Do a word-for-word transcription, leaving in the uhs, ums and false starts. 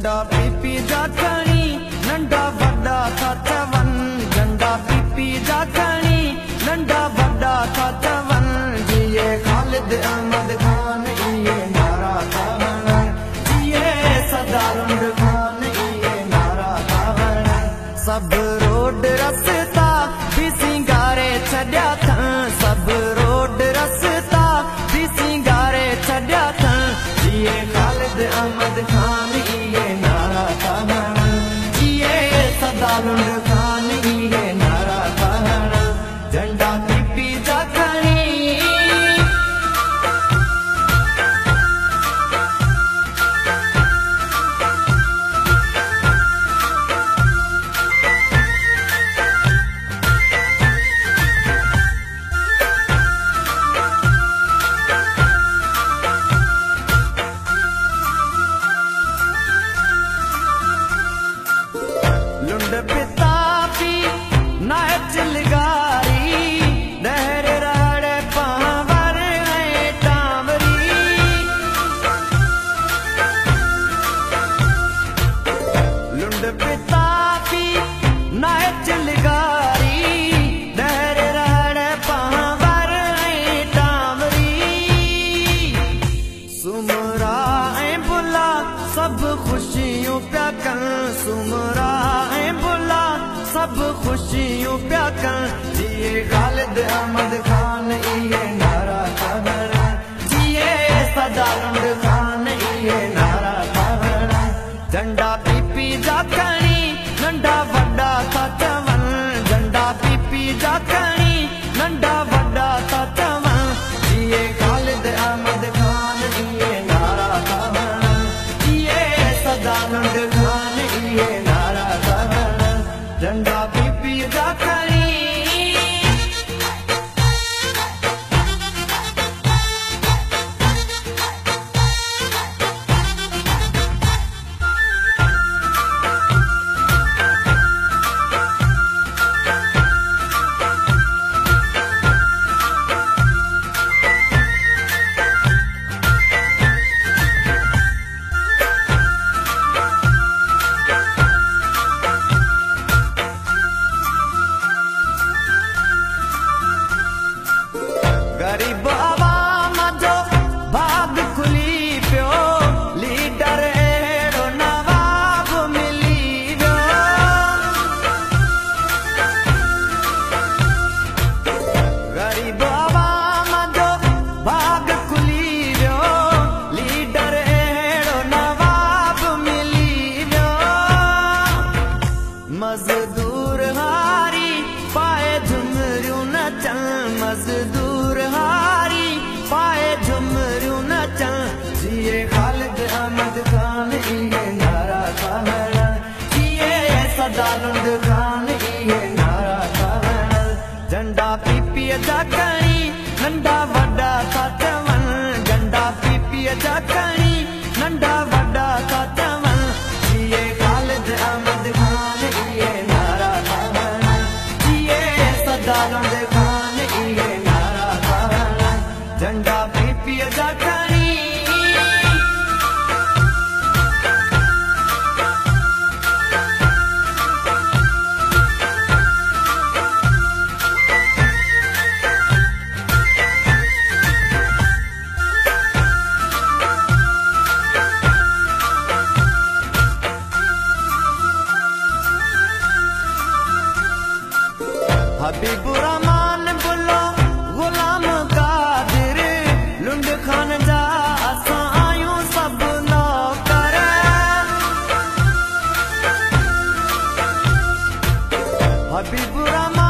झंडा PP जा खणी नंढा वॾा था चवनि झंडा पीपी जा खणी नंढा वॾा था चवनि जिए ख़ालिद अहमद खान इहे नारा था हणनि जिए सदारुंड खान इहे नारा था हणनि सभु रोड रस्ता बि सिंगारे छॾिया अथनि सभु रोड रस्ता बि सिंगारे छॾिया अथनि जिए ख़ालिद अहमद खान इहे नारा था हणनि जिए सदारुंड खान इहे नारा था हणनि झंडा पीपी जा खणी लुंड पितापी नाय चिलगारी नहर रड़ पावर है टावरी लुंड पितापी नाय चिलगारी नहर रड़ पावर है टावरी सुमरा ऐं बुला सब खुशियों प्या कन सुमरा सब खुशियों प्या कन जिए ख़ालिद अहमद खान इहे नारा था हणनि जिए सदारुंड खान इहे नारा था हणनि झंडा पीपी जा खणी नंढा वॾा था चवनि झंडा पीपी जा खणी नंढा वॾा था चवनि जिए ख़ालिद अहमद खान इहे नारा था हणनि जिए सदारुंड खान इहे नारा था हणनि झंडा पीपी जा खणी गरीब आवाम जो भाग खुली पियो लीडर अहिड़ो नवाब मिली वियो गरीब आवाम जो भाग खुली वियो लीडर अहिड़ो नवाब मिली वियो मज़दूर हारी पाए झुमरियूं नचनि मज़दूर हारी पाए झुमरियूं नचनि जिए ख़ालिद अहमद खान इहे नारा था हणनि जिए सदारुंड खान इहे नारा था हणनि झंडा पीपीअ जा खणी नंढा वॾा था चवनि झंडा पीपीअ जा खणी नंढा वॾा था चवनि जिए ख़ालिद अहमद खान इहे नारा था हणनि जिए सदारुंड खान इहे नारा था हणनि झंडा पीपीअ जा खणी हबीबुर रहमान बुलो गुलाम कादिर लुंड खान जा असां आहियूं सभु नौकर हबीबुर रहमान